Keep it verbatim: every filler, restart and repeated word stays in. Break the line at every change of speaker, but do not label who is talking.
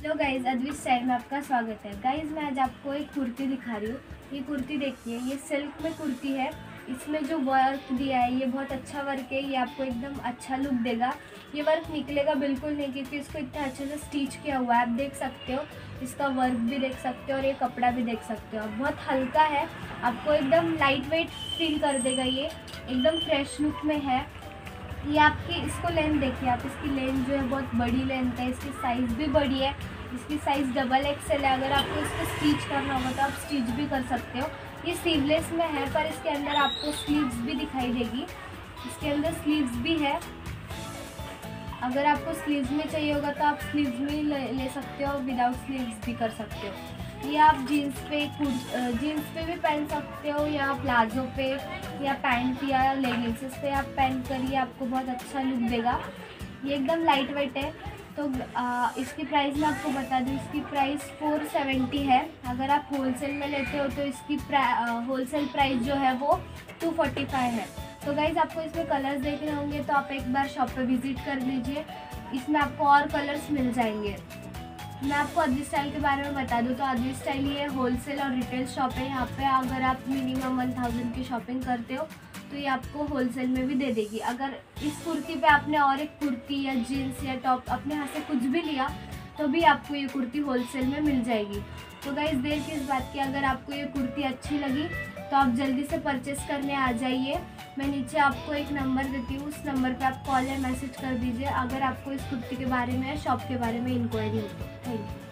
तो guys अद्वित style में आपका स्वागत है। गाइज़ मैं आज आपको एक कुर्ती दिखा रही हूँ। ये कुर्ती देखिए, ये सिल्क में कुर्ती है। इसमें जो वर्क दिया है ये बहुत अच्छा वर्क है, ये आपको एकदम अच्छा लुक देगा। ये वर्क निकलेगा बिल्कुल नहीं क्योंकि इसको इतना अच्छे से स्टिच किया हुआ है। आप देख सकते हो, इसका वर्क भी देख सकते हो और ये कपड़ा भी देख सकते हो। बहुत हल्का है, आपको एकदम लाइट वेट फील कर देगा। ये एकदम फ्रेश लुक में है। ये आपकी इसको लेंथ देखिए आप, इसकी लेंथ जो है बहुत बड़ी लेंथ है। इसकी साइज़ भी बड़ी है, इसकी साइज़ डबल एक्सएल है। अगर आपको इसको स्टिच करना होगा तो आप स्टिच भी कर सकते हो। ये स्लीवलेस में है पर इसके अंदर आपको स्लीव्स भी दिखाई देगी। इसके अंदर स्लीव्स भी है। अगर आपको स्लीव्स में चाहिए होगा तो आप स्लीव्स में ले, ले सकते हो, विदाउट स्लीव्स भी कर सकते हो। ये आप जीन्स पे जीन्स पे भी पहन सकते हो, या प्लाजो पे, या पैंट या लेगिंग्स पे आप पहन कर ये आपको बहुत अच्छा लुक देगा। ये एकदम लाइट वेट है। तो आ, इसकी प्राइस मैं आपको बता दूँ, इसकी प्राइस फोर सेवेंटी है। अगर आप होलसेल में लेते हो तो इसकी होलसेल प्राइस जो है वो टू फोर्टी फाइव है। तो गाइज़ आपको इसमें कलर्स देखने होंगे तो आप एक बार शॉप पे विज़िट कर लीजिए, इसमें आपको और कलर्स मिल जाएंगे। मैं आपको अद्वित स्टाइल के बारे में बता दूँ तो अद्वित स्टाइल ये होलसेल और रिटेल शॉप है। यहाँ पे अगर आप मिनिमम वन थाउजेंड की शॉपिंग करते हो तो ये आपको होलसेल में भी दे देगी। अगर इस कुर्ती पे आपने और एक कुर्ती या जीन्स या टॉप अपने हाथ से कुछ भी लिया तो भी आपको ये कुर्ती होलसेल में मिल जाएगी। तो गाइस देर किस बात की, अगर आपको ये कुर्ती अच्छी लगी तो आप जल्दी से परचेस करने आ जाइए। मैं नीचे आपको एक नंबर देती हूँ, उस नंबर पे आप कॉल या मैसेज कर दीजिए अगर आपको इस कुर्ती के बारे में या शॉप के बारे में इंक्वायरी हो तो। Thank you.